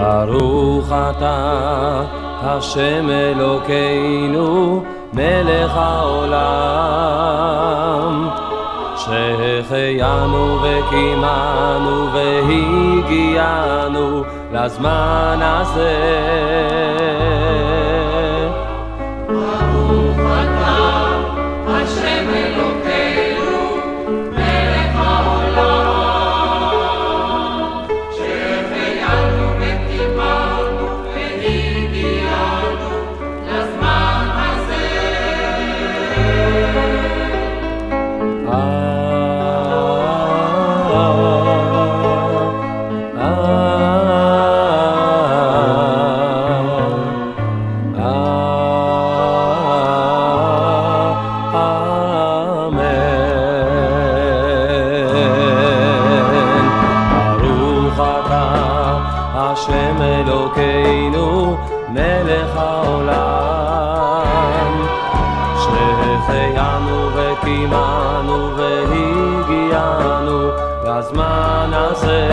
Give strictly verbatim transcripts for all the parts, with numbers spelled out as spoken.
ברוך אתה השם אלוקינו מלך העולם, שהחיינו וקיימנו והגיענו לזמן הזה. ברוך אתה השם אלוקינו מלך העולם, שהחיינו וקיימנו והגיענו לזמן הזה. השם אלוקינו מלך העולם, שהחיינו וקיימנו והגיענו לזמן הזה.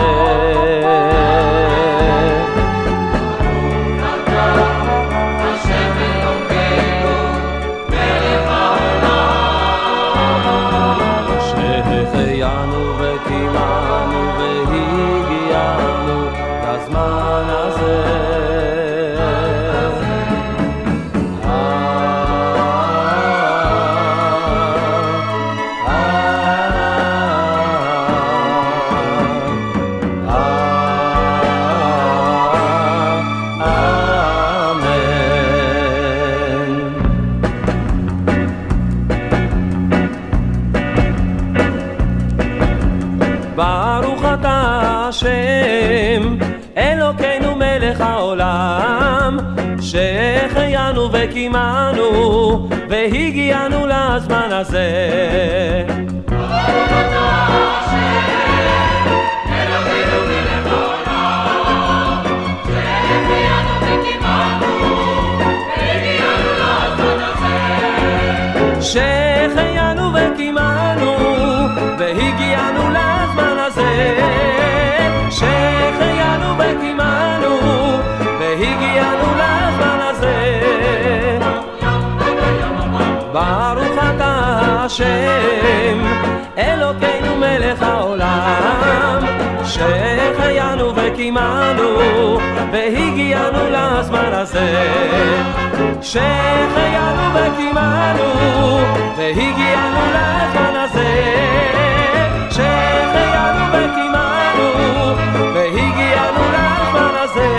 שהחיינו וקיימנו והגיענו לזמן הזה. ברוך אתה השם אלוקינו מלך העולם, שהחיינו וקיימנו והגיענו לזמן הזה. ברוך אתה השם אלוקינו מלך העולם, שהחיינו וקיימנו והגיענו לזמן הזה. שהחיינו וקיימנו והגיענו לזמן הזה. שהחיינו וקיימנו והגיענו לזמן הזה. ברוך אתה השם אלוקינו מלך העולם, שהחיינו וקיימנו והגיענו לזמן הזה. שהחיינו וקיימנו והגיענו לזמן הזה. שהחיינו וקיימנו והגיענו לזמן הזה.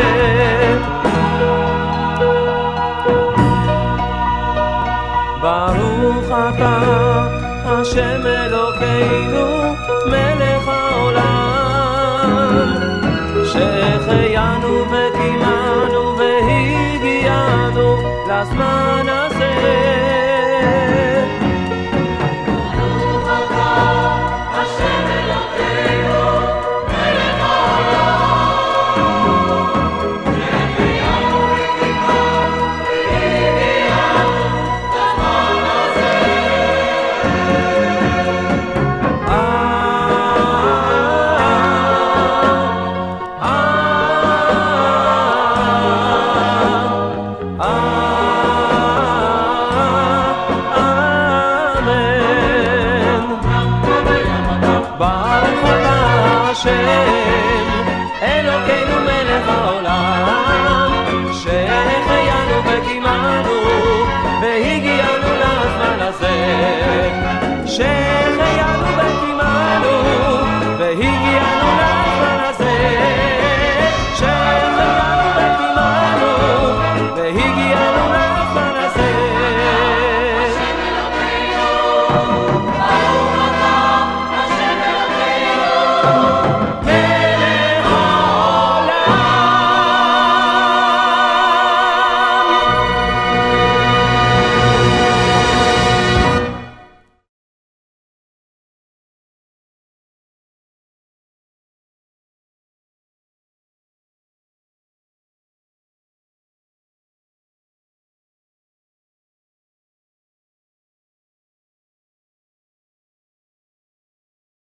ברוך אתה השם אלוקינו מלך העולם, שהחיינו וקיימנו והגיענו לזמן הזה. השם אלוקינו מלך העולם, שהחיינו וקיימנו והגיענו לזמן הזה.